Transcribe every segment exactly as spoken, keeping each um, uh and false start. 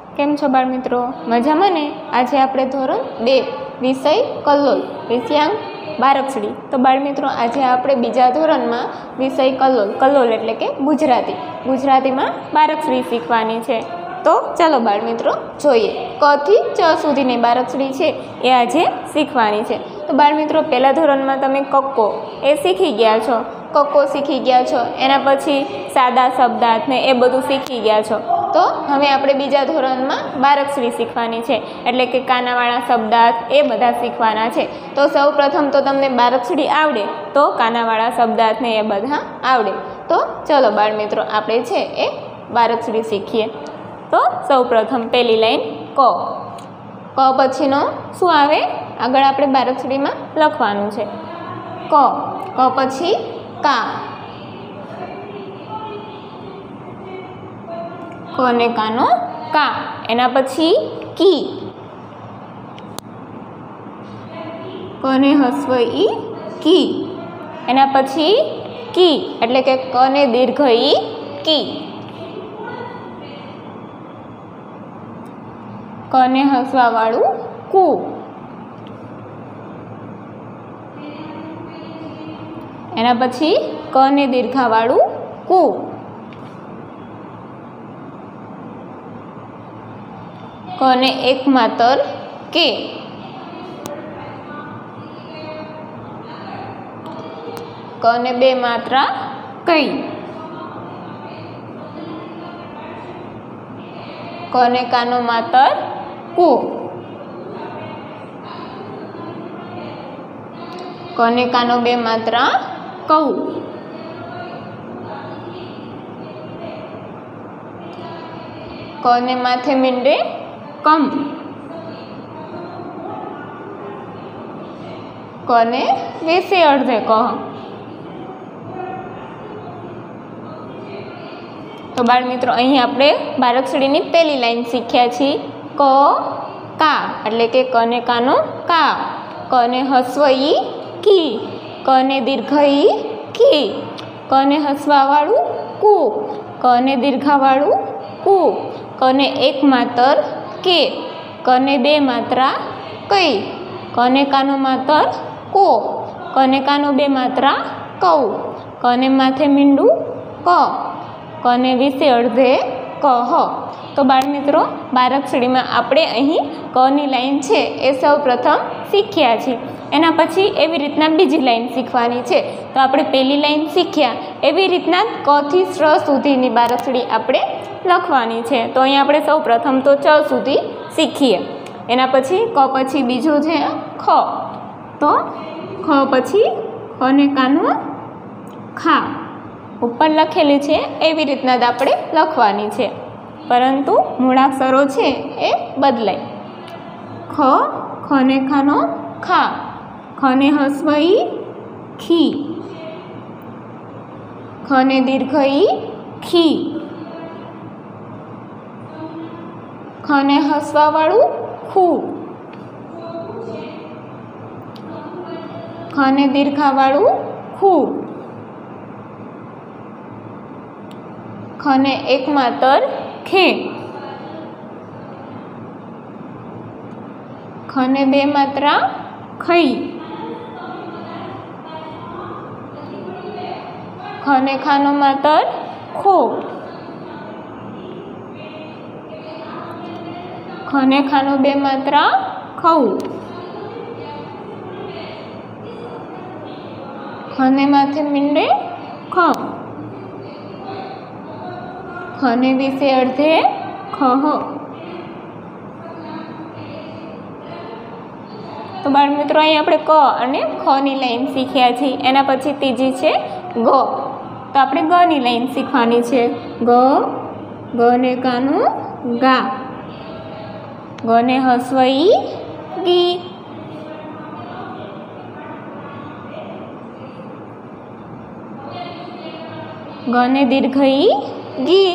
કેમ છો બાળ મિત્રો? મજામાં ને? આજે આપણે ધોરણ બે વિષય કલ્લોલ વિષયાંક બારકસડી. તો બાળ મિત્રો આજે આપણે બીજા ધોરણમાં વિષય કલ્લોલ કલ્લોલ એટલે કે ગુજરાતી ગુજરાતીમાં બારકસડી શીખવાની છે. તો ચાલો બાળ મિત્રો જોઈએ. ક થી ચ સુધીની બારકસડી છે એ આજે શીખવાની છે. તો બાળ મિત્રો પહેલા ધોરણમાં તમે કક્કો એ શીખી ગયા છો, કક્કો શીખી ગયા છો, એના પછી સાદા શબ્દાર્થ ને એ બધું શીખી ગયા છો. તો હવે આપણે બીજા ધોરણમાં બારકસડી શીખવાની છે, એટલે કે કાનાવાળા શબ્દાર્થ એ બધા શીખવાના છે. તો સૌ પ્રથમ તો તમને બારકસડી આવડે તો કાનાવાળા શબ્દાર્થ ને એ બધા આવડે. તો ચલો બાળ મિત્રો આપણે છે એ બારકસડી શીખીએ. તો સૌ પ્રથમ પહેલી લાઈન ક. ક પછીનો શું આવે? આગળ આપણે બારકસડીમાં લખવાનું છે ક. ક પછી કા. ક ને કાનો કા. એના પછી કી. ક ને હસ્વ ઈ કી. એના પછી કી એટલે કે ક ને દીર્ઘ ઈ કી. ક ને હસવા વાળું કુ. એના પછી ક ને દીર્ઘા વાળું કુ. ક ને એક માતર કે. ક ને બે માત્રા કઈ. ક ને કાનો માતર કુ. ક ને કાનો બે માત્રા કઉ. ક ને માથે મીંડે કમ. ક ને વેસે અડધે કહ. તો બાળ મિત્રો અહીં આપણે બારકસડીની પહેલી લાઈન શીખ્યા છીએ. ક કા એટલે કે ક ને કાનો કા. ક ને હસ્વ ઈ કી. ક ને દીર્ઘ ઈ કી. ક ને હસવા વાળું કુ. ક ને દીર્ઘા વાળું કુ. ક ને એક માતર કે. ક ને બે માત્રા કઈ. ક ને કાનો માતર કો. ક ને કાનો બે માત્રા કઉ. ક ને માથે મીંડું ક. ક ને વિશે અડધે કહ. તો બાળ મિત્રો બારકસડીમાં આપણે અહીં ક ની લાઈન છે એ સૌ પ્રથમ શીખ્યા છીએ. એના પછી એવી રીતના બીજી લાઈન શીખવાની છે. તો આપણે પહેલી લાઈન શીખ્યા એવી રીતના ક થી શ સુધીની બારકસડી આપણે લખવાની છે. તો અહીં આપણે સૌ પ્રથમ તો ચ સુધી શીખીએ. એના પછી ક પછી બીજું છે ખ. તો ખ પછી ખ ને કાનો ખા. ઉપર લખેલી છે એવી રીતના જ આપણે લખવાની છે, પરંતુ મૂળાક્ષરો છે એ બદલાય. ખ. ખ ને ખાનો ખા. ખ ને હસ્વ ઈ ખી. ખ ને દીર્ઘ ઈ ખી. ખ ને હસવા વાળું ખુ. ખ ને દીર્ઘા વાળું ખુ. ખ ને એક માતર ખે. ખ ને બે માત્રા ખઈ. ખ ને ખાનો માતર ખો. ખ ને ખાનો બે માત્રા ખઉ. ખ ને માથે મીંડે ખ. ખ ને વિશે અડધે ખહ. તો બાળ મિત્રો અહીં આપણે ક અને ખ ની લાઈન શીખ્યા છીએ. એના પછી ત્રીજી છે ગ. તો આપણે ગ ની લાઈન શીખવાની છે. ગ. ગ ને કાનો ગા. ગ ને હસ્વ ઈ ગી. ગ ને દીર્ઘ ઈ ગી.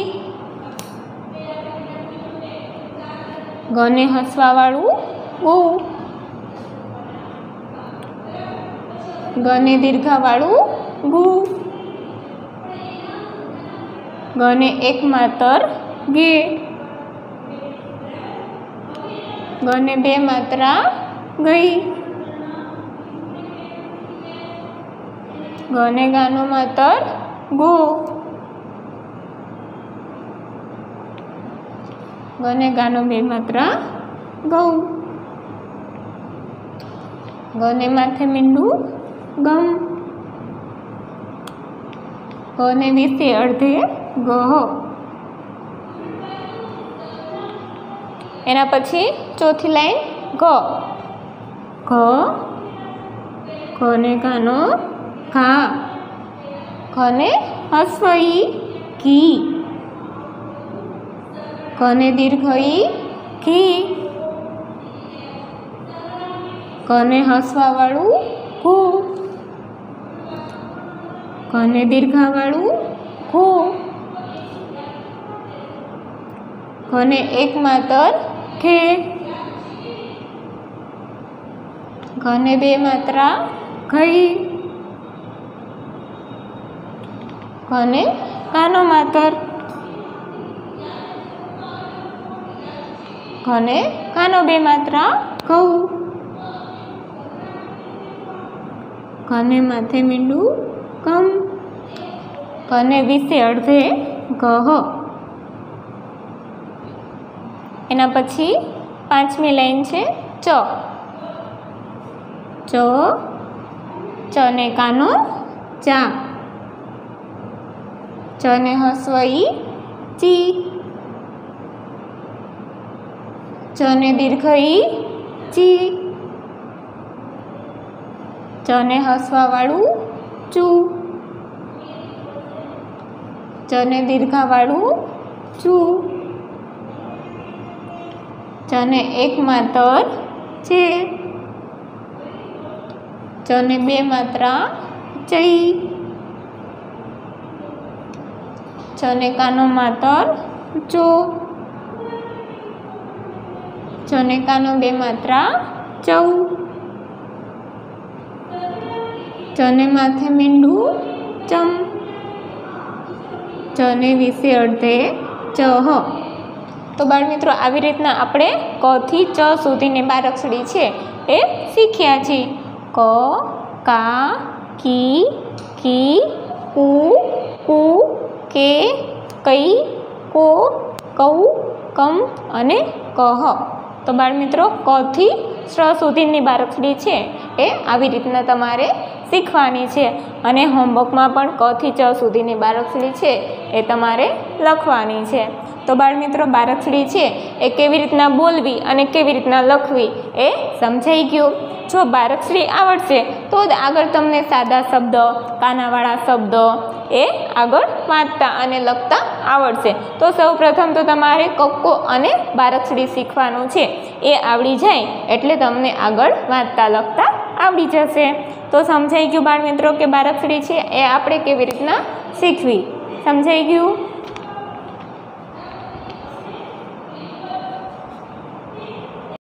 ગ ને હસવા વાળું ગુ. ગ ને દીર્ઘા વાળું ગુ. ગ ને એક માતર ગે. ગ ને બે માત્રા ગઈ. ગ ને ગાનો માતર ગો. ગ ને ગાનો બે માત્રા ગૌ. ગ ને માથે મીંડું ગમ. ગ ને વિશે અડધે ગહ. એના પછી ચોથી લાઈન ગ. ઘ. ઘ ને ગાનો ઘા. ઘ ને હસ્વ ઈ ઘી. ઘ ને દીર્ઘ ઈ ઘી. ઘ ને હસવાવાળું ઘૂ. ઘ ને દીર્ઘાવાળું ઘૂ. ઘ ને એક માતર ઘે. ઘ ને બે માત્રા ઘઈ. ઘ ને કાનો માતર. ઘ ને કાનો બે માત્રા ઘઉ. ઘ ને માથે મીંડું કમ. ઘ ને વિશે અડધે ગહ. એના પછી પાંચમી લાઈન છે ચ. ચ. ચ ને કાનો ચા. ચ ને હસ્વ ઈ ચી. ચ ને દીર્ઘ ઈ ચી. ચ ને હસવાવાળું ચૂ. ચ ને દીર્ઘાવાળું ચૂ. ચ ને એક માતર છે. ચ ને બે માત્રા ચઈ. ચ ને કાનો માતર ચો. ચ ને કાનો બે માત્રા ચૌ. ચ ને માથે મીંડું ચમ. ચ ને વિશે અડધે ચહ. તો બાળમિત્રો આવી રીતના આપણે ક થી ચ સુધીની બારાક્ષરી છે એ શીખ્યા છીએ. ક, કા, કી, કી, કુ, કુ, કે, કઈ, કો, કૌ, કમ અને કહ. તો બાળમિત્રો ક થી શ સુધીની બારાક્ષરી છે એ આવી રીતના તમારે શીખવાની છે અને હોમવર્કમાં પણ ક થી ચ સુધીની બારાક્ષરી છે એ તમારે લખવાની છે. તો બાળમિત્રો બારાક્ષરી છે એ કેવી રીતના બોલવી અને કેવી રીતના લખવી એ સમજાઈ ગયું. જો બારાક્ષરી આવડશે તો જ આગળ તમને સાદા શબ્દ, કાનાવાળા શબ્દ એ આગળ વાંચતા અને લખતા આવડશે. તો સૌપ્રથમ તો તમારે કક્કો અને બારાક્ષરી શીખવાનું છે. એ આવડી જાય એટલે તમને આગળ વાંચતા લખતા આવડી જશે. તો સમજાઈ ગયું બાળમિત્રો કે બારાક્ષરી છે એ આપણે કેવી રીતના શીખવી. સમજાઈ ગયું?